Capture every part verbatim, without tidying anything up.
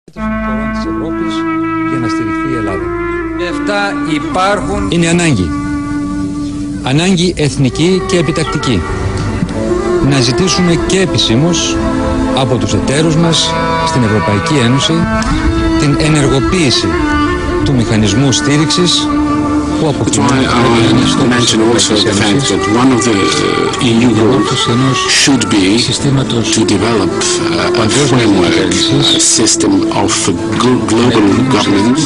των χωρών της Ευρώπης για να στηριχθεί η Ελλάδα. Αυτά υπάρχουν. Είναι ανάγκη. Ανάγκη εθνική και επιτακτική. Να ζητήσουμε και επισήμως από τους εταίρους μας στην Ευρωπαϊκή Ένωση την ενεργοποίηση του μηχανισμού στήριξης που αποκτούν mention also the fact that one of the uh, E U goals should be to develop uh, a framework, a system of global governance.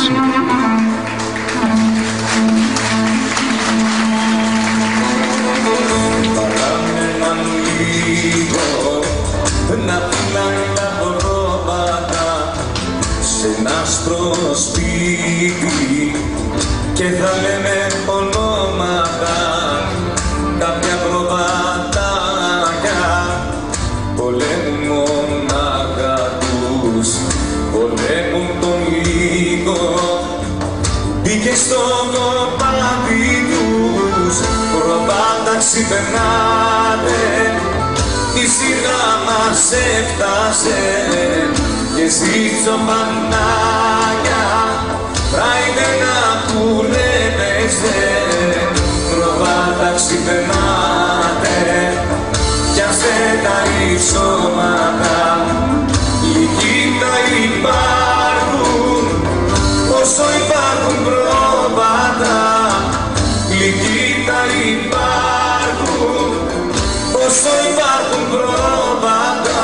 Και θα λέμε ονόματα, κάποια προβατάκια πολέμουν μονάχα τους, πολέμουν τον λίγο. Μπήκε στο κοπάδι τους, προβάτα ξυπνάτε, η σειρά μας έφτασε και στη τσοπανάκια πράινε να κουρεύεστε, προβάτα ξυπνάτε, πιάστε τα ίσωματα, λυκύτα υπάρχουν, όσο υπάρχουν προβάτα, λυκύτα υπάρχουν, όσο υπάρχουν προβάτα.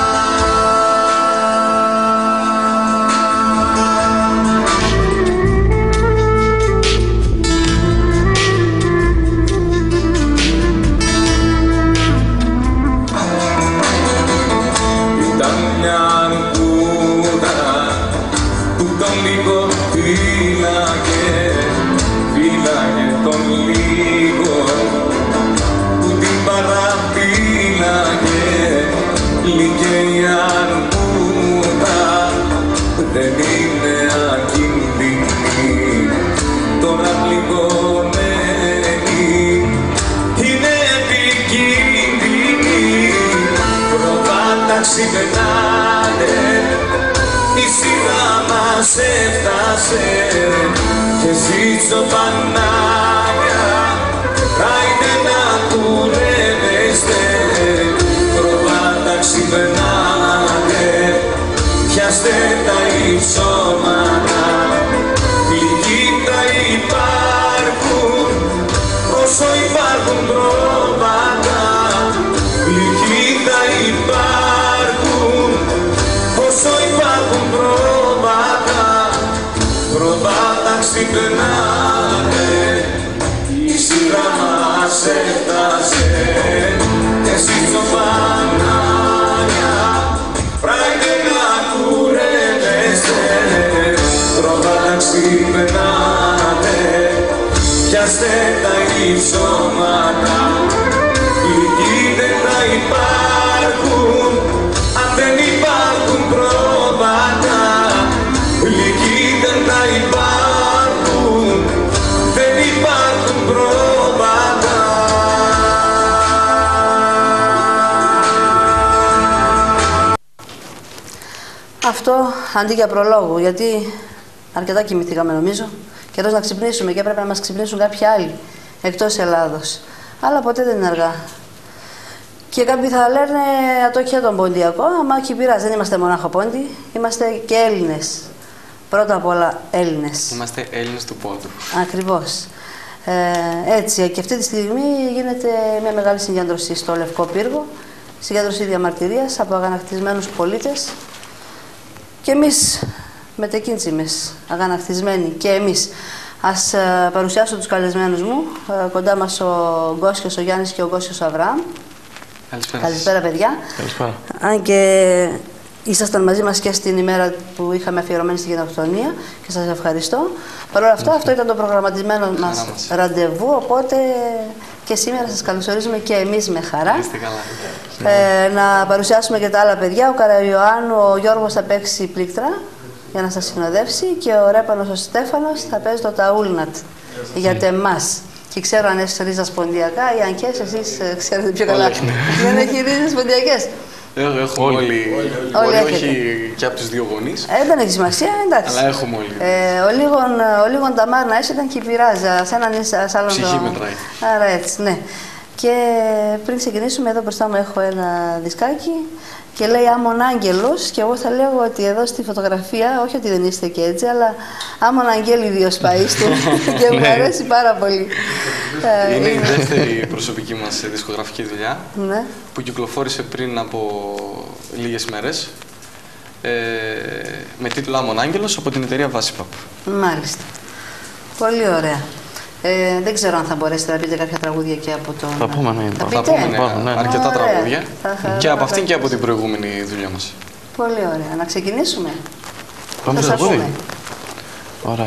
Δεν είναι ακίνδυνη, τώρα πληγωμένη, είναι επικίνδυνη. Προβάτα ξυπνάτε, η σειρά μας έφτασε και ζήτσο πανάκια, κάινε να κουρεύεστε. Προβάτα ξυπνάτε, πιάστε τα ίσωματα, γλυκύτα υπάρχουν, όσο υπάρχουν προβάτα, γλυκύτα υπάρχουν, όσο υπάρχουν προβάτα, προβάτα ξυπνάτε, η σειρά μας έφτασε και συζωπανάκια, πράινε να κουρεύεστε, προβάτα ξυπνάτε, πιάστε τα ίσωματα, γλυκοί δεν θα υπάρχουν, αν δεν υπάρχουν προβάτα, γλυκοί δεν θα υπάρχουν, δεν υπάρχουν προβάτα. Αυτό αντί για προλόγου, γιατί αρκετά κοιμηθήκαμε νομίζω. Καιρός να ξυπνήσουμε και έπρεπε να μας ξυπνήσουν κάποιοι άλλοι εκτός Ελλάδος. Αλλά ποτέ δεν είναι αργά. Και κάποιοι θα λένε ατόχεια τον ποντιακό, αλλά όχι πειράζει, δεν είμαστε μονάχο πόντι, είμαστε και Έλληνες. Πρώτα απ' όλα Έλληνες. Είμαστε Έλληνες του πόντου. Ακριβώς. Ε, έτσι, και αυτή τη στιγμή γίνεται μια μεγάλη συγκέντρωση στο Λευκό Πύργο, συγκέντρωση διαμαρτυρίας από αγανακτισμένους πολίτες. Και εμείς μετεκίνησιμες, αγανακτισμένοι και εμείς. Ας ε, παρουσιάσω τους καλεσμένους μου. Ε, κοντά μας ο Γκόσιος ο Γιάννης και ο Γκόσιος ο Αβραάμ. Καλησπέρα. Καλησπέρα, παιδιά. Καλησπέρα. Αν και ήσασταν μαζί μας και στην ημέρα που είχαμε αφιερωμένη στην γενοκτονία και σας ευχαριστώ. Παρ' όλα αυτά, αυτό ήταν το προγραμματισμένο μας, μας ραντεβού, οπότε και σήμερα σας καλωσορίζουμε και εμείς με χαρά. Είστε καλά. Ε, να παρουσιάσουμε και τα άλλα παιδιά. Ο Καραϊωάννου, ο Γιώργος θα παίξει πλήκτρα για να σας συνοδεύσει και ο Ρέπανος ο Στέφανος θα παίζει το ταούλνατ για τεμάς. Και ξέρω αν έχει ρίζα σπονδιακά ή αν και εσείς ξέρετε πιο καλά. Δεν έχει ρίζες σπονδιακές. Έχουμε όλοι, όλοι, όλοι όχι και από τους δύο γονείς. Ε, δεν έχει σημασία, εντάξει. Αλλά έχουμε όλοι. Ε, ο Λίγον, ο Λίγον Ταμάρ να είσαι ήταν και πειράζα, σε έναν σε άλλον. Ψυχή μετράει. Άρα έτσι, ναι. Και πριν ξεκινήσουμε, εδώ μπροστά μου έχω ένα δισκάκι και λέει Άμον Άγγελος, και εγώ θα λέω ότι εδώ στη φωτογραφία, όχι ότι δεν είστε και έτσι, αλλά Άμον Αγγέλη Διος Παΐστου και μου αρέσει πάρα πολύ. Είναι η δεύτερη προσωπική μας δισκογραφική δουλειά, ναι, που κυκλοφόρησε πριν από λίγες μέρες ε, με τίτλο Άμον Άγγελος από την εταιρεία Βασιπαπ. Μάλιστα. Πολύ ωραία. Ε, δεν ξέρω αν θα μπορέσετε να πείτε κάποια τραγούδια και από τον... Θα πούμε, ναι. Θα θα πούμε ναι, ναι. αρκετά ωραία τραγούδια και από αυτήν και από την προηγούμενη δουλειά μας. Πολύ ωραία. Να ξεκινήσουμε. Πάμε θα στο τραγούδι. πούμε. Ωραία.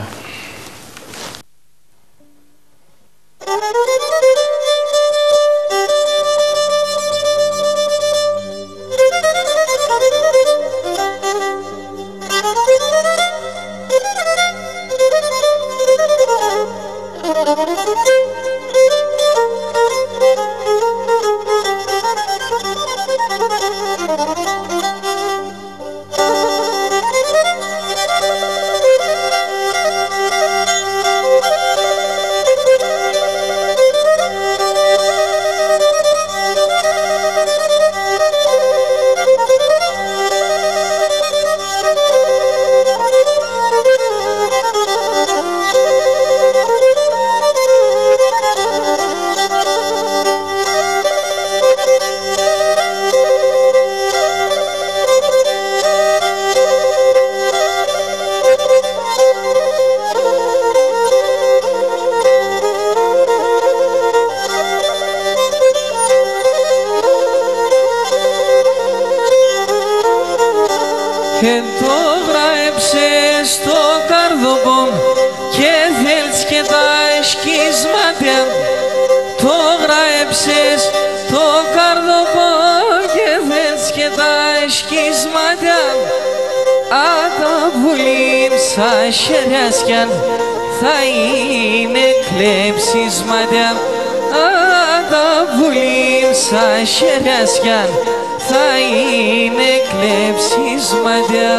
Και το γράψες στο καρδοπό και θέλεις και τα σκίσματα. Το γράψες στο καρδοπό και θέλεις και τα σκίσματα. Αν τα πουλήψα χεριάσκαν θα είναι κλέψισματα. Αν τα πουλήψα χεριάσκαν θα είναι κλέψισματα.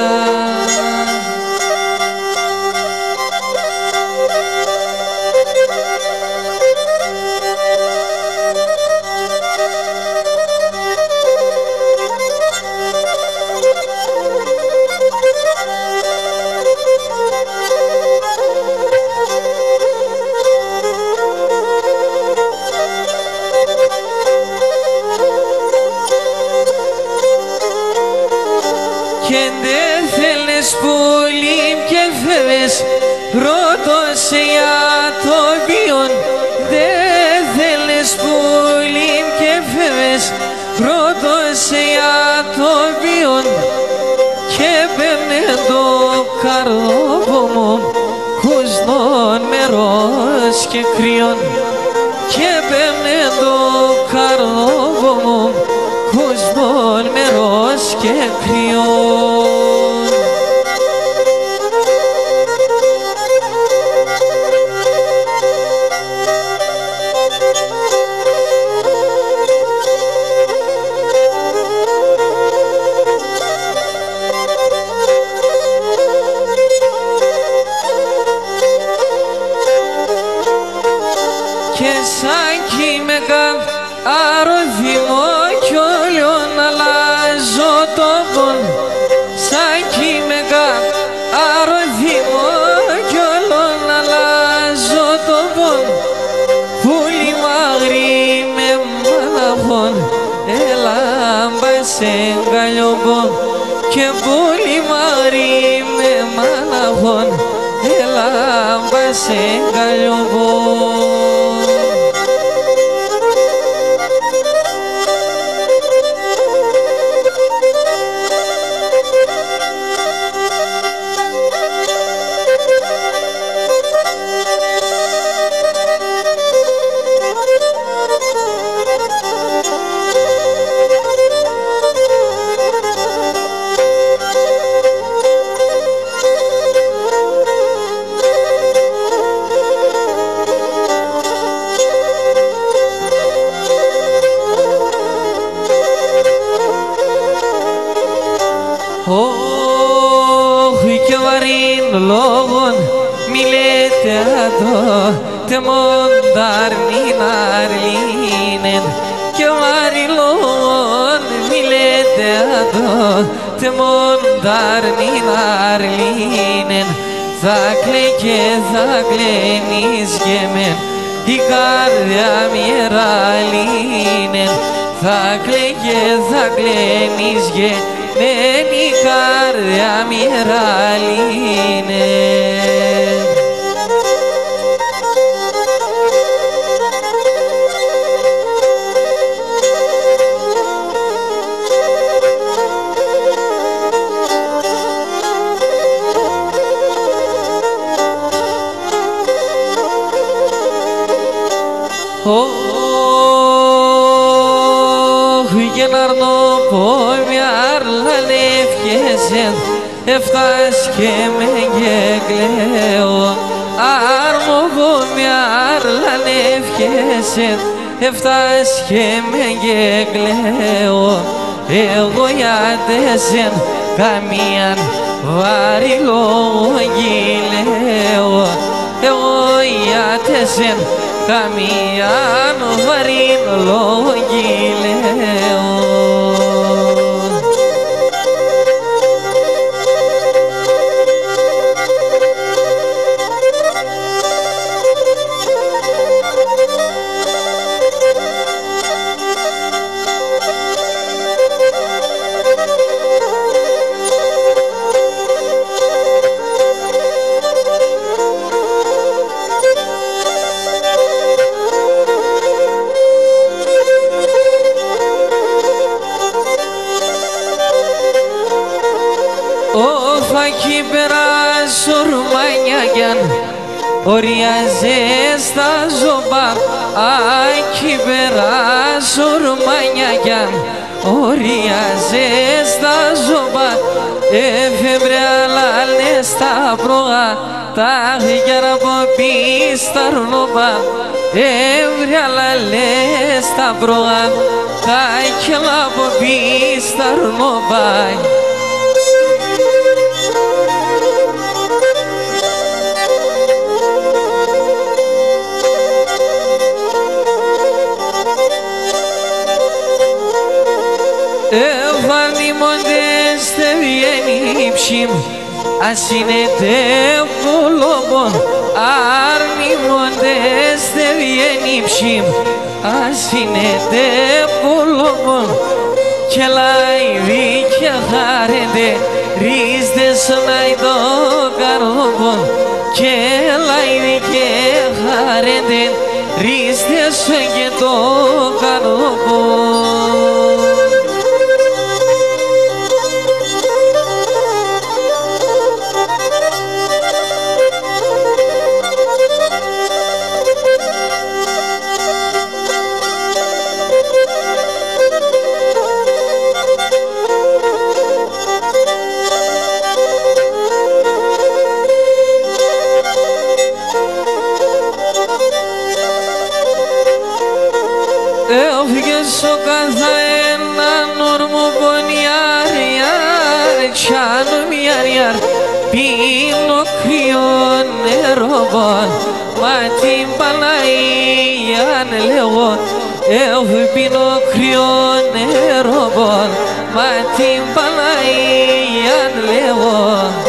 Και δεν θέλεις πολύ και φεύγες, ρωτώ σε για το ποιον. Δεν θέλεις πολύ και φεύγες, ρωτώ σε για το ποιον. Και παίρνε το καρδόπο μου κουσνών μερός και κρύον. Και παίρνε το καρδόπο μου κουσνών μερός και κρύον. Και σαν κείμεκα αρωδημό κι όλων αλλάζω τόπον. Σαν κείμεκα αρωδημό κι όλων αλλάζω τόπον. Πουλί μαγρή με μαναχών έλαμπα σε γκαλιόμπον. Και πουλί μαγρή με μαναχών έλαμπα σε γκαλιόμπον. λόγων μιλέτε εδώ τε μοντάρ νινάρ λίνεν και βάρη λόγων μιλέτε εδώ τε μοντάρ νινάρ λίνεν θα κλαίει και θα κλαίνεις και μεν η καρδιά μοιραλίνεν θα κλαίει και θα κλαίνεις και μεν η καρδιά μοιραλίνεν. Και να αρνώ πόμιαρ λανεύκεσεν εφτάς και με γεγλέω αρμώ πόμιαρ λανεύκεσεν εφτάς και με γεγλέω εγώ γιατέσεν καμίαν βάρη λόγγιλέω εγώ γιατέσεν καμίαν βαρύν λόγγιλέω. Φακί περάσορμανιάγιαν οριάζε στα ζώμπα άκι περάσορμανιάγιαν οριάζε στα ζώμπα εφευρεαλάλε στα πρόγα τα γυάρα από πίστα ρνόπα εφευρεαλάλε στα πρόγα τα γυάρα από πίστα ρνόπα. Εφαρνήμοντες τε βγαίνει ψήμ ας είναι τε βολόμπον αρνήμοντες τε βγαίνει ψήμ ας είναι τε βολόμπον και λαϊδί και χάρεντε ρίστες ναϊ το καρδόμπον και λαϊδί και χάρεντε ρίστες και το καρδόμπον. Έφυγες ο καθά έναν όρμο πονιάρ ιάρ τσάνο μιάρ ιάρ πίνω κρύο νερό μα την Παναγίαν λέγω έχω πίνω κρύο νερό μα την Παναγίαν λέγω.